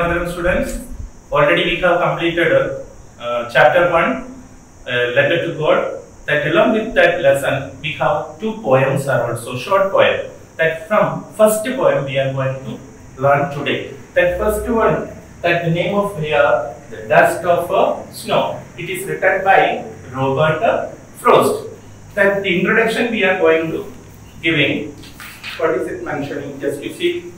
Madaram students, already we have completed chapter 1, letter to God. That along with that lesson, we have two poems are also short poem. That from first poem we are going to learn today. That first one, that the name of here, the dust of snow. It is written by Robert Frost. That the introduction we are going to giving. What is it mentioning? Just you see.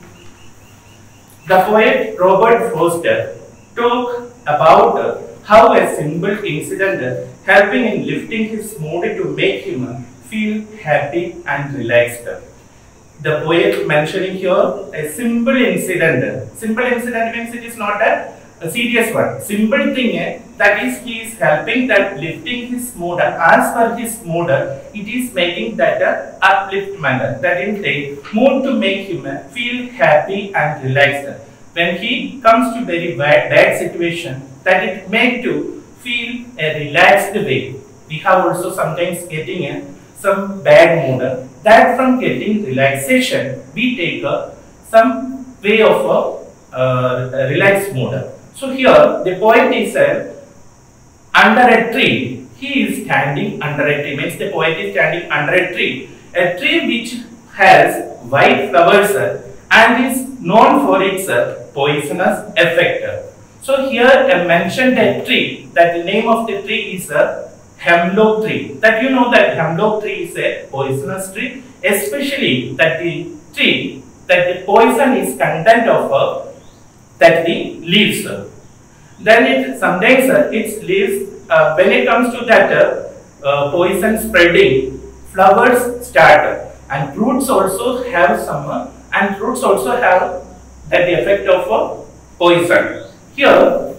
The poet Robert Frost talked about how a simple incident helping in lifting his mood to make him feel happy and relaxed. The poet mentioning here a simple incident. Simple incident means it is not a serious one. Simple thing that is he is helping that lifting his mood. As per his mood, it is making that upliftment. That is the mood to make him feel happy and relaxed. When he comes to very bad situation, that it make to feel a relaxed way. We have also sometimes getting some bad mood. That from getting relaxation, we take some way of a relaxed mood. So here the point is under a tree. He is standing under a tree. Means the poet is standing under a tree. A tree which has white flowers and is known for its poisonous effect. So here I mentioned a tree. That the name of the tree is a hemlock tree. That you know that hemlock tree is a poisonous tree. Especially that the tree, that the poison is content of that the leaves. Then it sometimes its leaves when it comes to that poison spreading, flowers start and roots also have some roots also have that the effect of poison. Here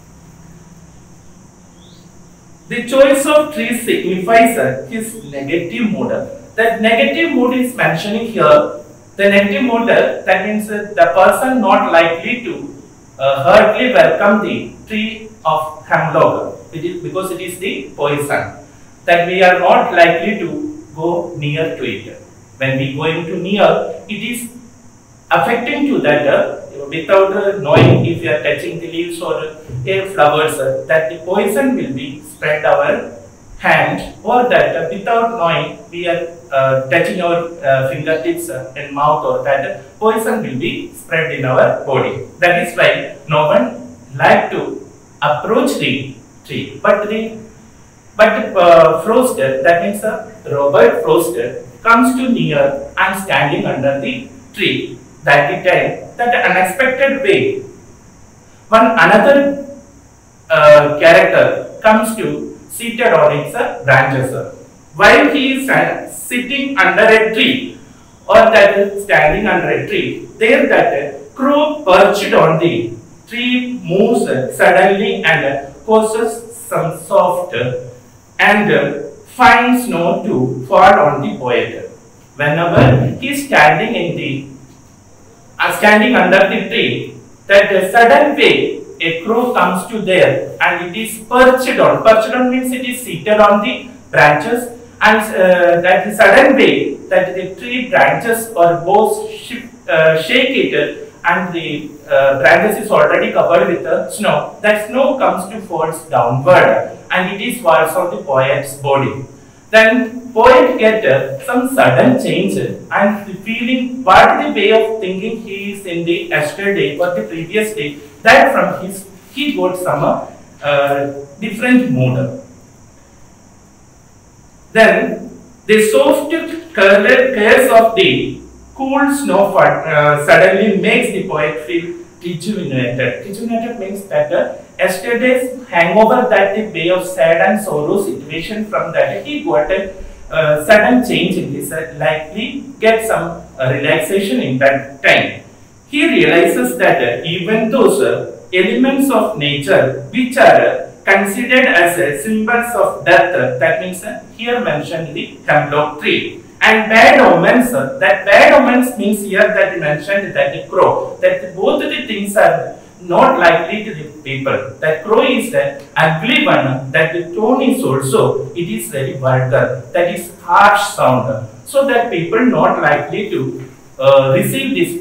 the choice of trees signifies his negative mood. That negative mood is mentioning here. The negative mood, that means the person not likely to heartily welcome the tree of hemlock. It is because it is the poison. That we are not likely to go near to it. When we going to near, it is affecting to that without knowing if we are touching the leaves or flowers, that the poison will be spread our hand, or that without knowing we are touching our fingertips and mouth, or that poison will be spread in our body. That is why no one like to approach the tree. But Frost, that means Robert Frost comes to near and standing under the tree. That the time, that unexpected way, one another character comes to seated on its branches. While he is sitting under a tree, or that is standing under a tree, there that crow perched on the tree moves suddenly and causes some soft and fine snow to fall on the poet. Whenever he is standing in the standing under the tree, that sudden way a crow comes to there and it is perched on. Perched on means it is seated on the branches, and that the sudden way that the tree branches or boughs shake it, and the branches is already covered with snow. That snow comes to falls downward and it is falls on the poet's body. Then poet get some sudden change and the feeling what the way of thinking he is in the yesterday or the previous day, that from his he got some different mood. Then the soft cares of the cool snow suddenly makes the poet feel rejuvenated. Rejuvenated means that yesterday's hangover, that the way of sad and sorrow situation, from that he got a sudden change in his likely get some relaxation in that time. He realizes that even those elements of nature which are considered as symbols of death, that means here mentioned the hemlock tree, and bad omens, that bad omens means here that mentioned that the crow, that both the things are not likely to the people. That crow is the ugly one, that the tone is also, it is very vulgar, that is harsh sound, so that people not likely to receive this too.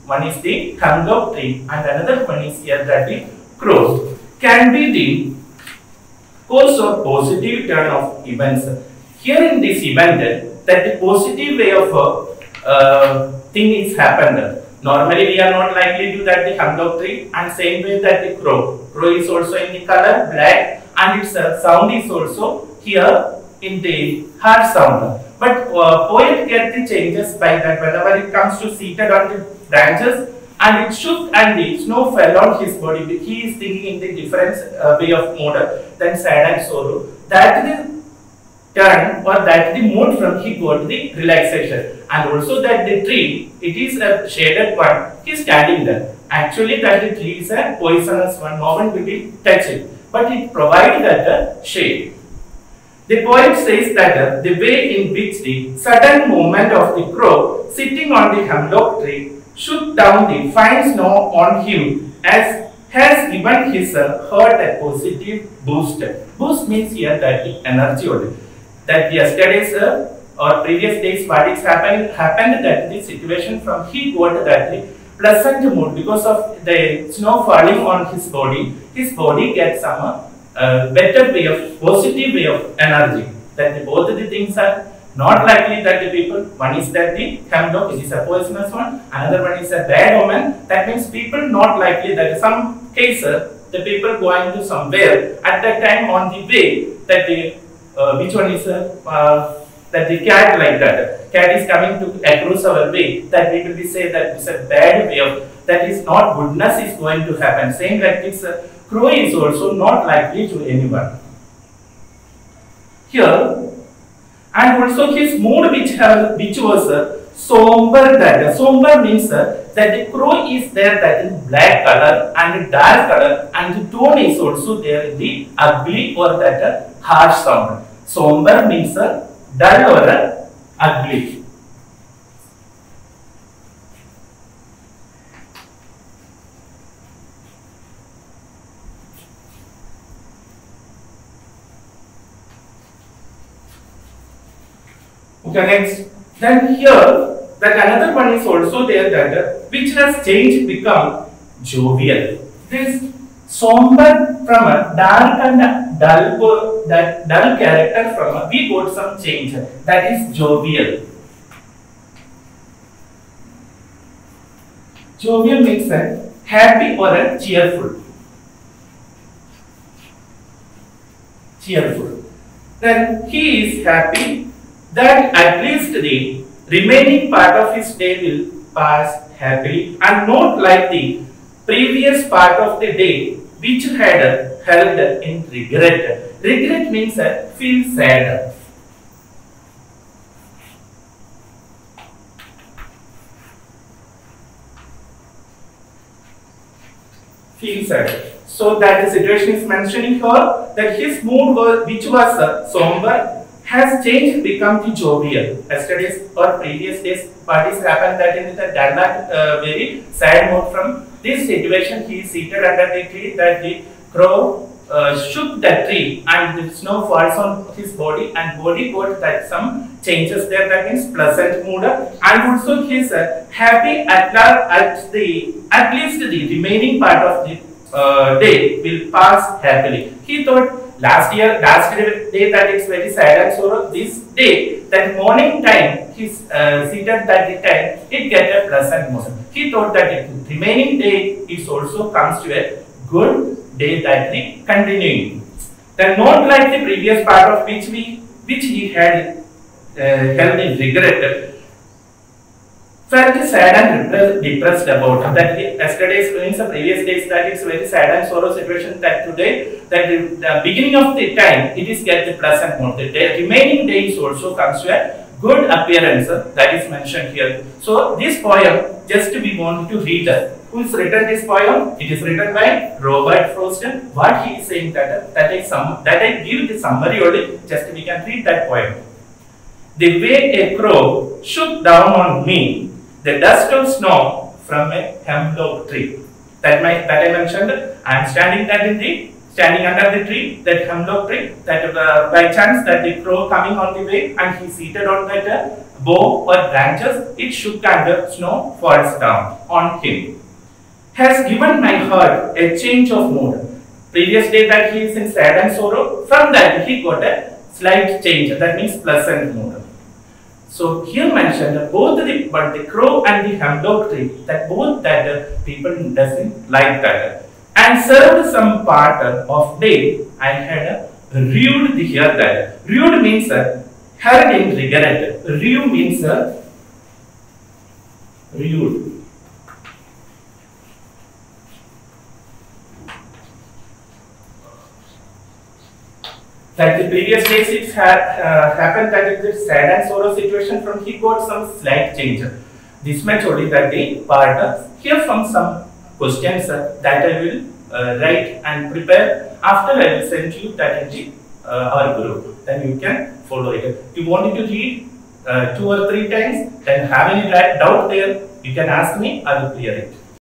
one is the hemlock tree and another one is here that the crow, can be the cause or positive turn of events. Here in this event, that the positive way of thing is happened. Normally we are not likely to that the hemlock tree, and same way that the crow. Crow is also in the color black and its sound is also here in the hard sound. But poet get the changes by that whenever it comes to seated on the branches and it shook and the snow fell on his body. He is thinking in the different way of mode than sad and sorrow. That the turn or that the mood from he got the relaxation, and also that the tree, it is a shaded one, he is standing there. Actually that the tree is a poisonous one, no one will be touch it, but it provides that shade. The poet says that the way in which the sudden movement of the crow sitting on the hemlock tree shook down the fine snow on him has given his heart a positive boost. Boost means here that the energy only. That yesterday's or previous days what is happened that the situation from he got that the pleasant mood because of the snow falling on his body gets some better way of positive way of energy. That both the things are not likely that the people, one is that the hemlock, it is a poisonous one, another one is a bad omen. That means people not likely that some cases the people going to somewhere at that time on the way that the which one is that the cat, like that cat is coming to across our way, that we will be say that it's a bad way of, that is not goodness is going to happen. Saying that this crow is also not likely to anyone here. And also his mood which was somber, that somber means that the crow is there that in black color and dark color, and the tone is also there in the ugly or that harsh sound. Somber means dull or ugly. Okay, next. Then here, that another one is also there that which has changed become jovial. This somber from a dark and dull character from a, we got some change, that is jovial. Jovial means happy or cheerful. Cheerful. Then he is happy that at least the remaining part of his day will pass happily, and not like the previous part of the day which had held in regret. Regret means feel sad. Feel sad. So that the situation is mentioning here that his mood was, which was somber, has changed, become the jovial. Yesterday's or previous days parties happened that in the dull very sad mood. From this situation he is seated under the tree, that the crow shook the tree and the snow falls on his body, and body got that some changes there, that means pleasant mood, and also he is happy at least the remaining part of the day will pass happily. He thought last day that it's very sad and sorrow. This day, that morning time, he's seated that the time, it get a pleasant motion. He thought that the remaining day is also comes to a good day, that the continuing. Then not like the previous part of which he had held in regret, felt sad and depressed about that. Yesterday's means the previous days, that it's very sad and sorrow situation, that today that the beginning of the time it is get the pleasant mood. The remaining days also comes to a good appearance, that is mentioned here. So this poem just we want to read. Who is written this poem? It is written by Robert Frost. What he is saying that I give the summary only. Just we can read that poem. The way a crow shook down on me the dust of snow from a hemlock tree. That I mentioned. I am standing under the tree, that hemlock tree. That by chance that the crow coming on the way, and he seated on that bough or branches, it shook and the snow falls down on him. Has given my heart a change of mood. Previous day that he is in sad and sorrow, from that he got a slight change, that means pleasant mood. So here mentioned both the crow and the hemlock tree, that both that people doesn't like that. And served some part of day, I had rued the here that. Rued means heard in regret. Rue means rude. That the previous days it had happened that it is sad and sorrow situation, from he got some slight change. This much only that the part here from some questions that I will write and prepare. After I will send you that in the, our group. Then you can follow it. If you want to read 2 or 3 times, then have any doubt there, you can ask me, I will clear it.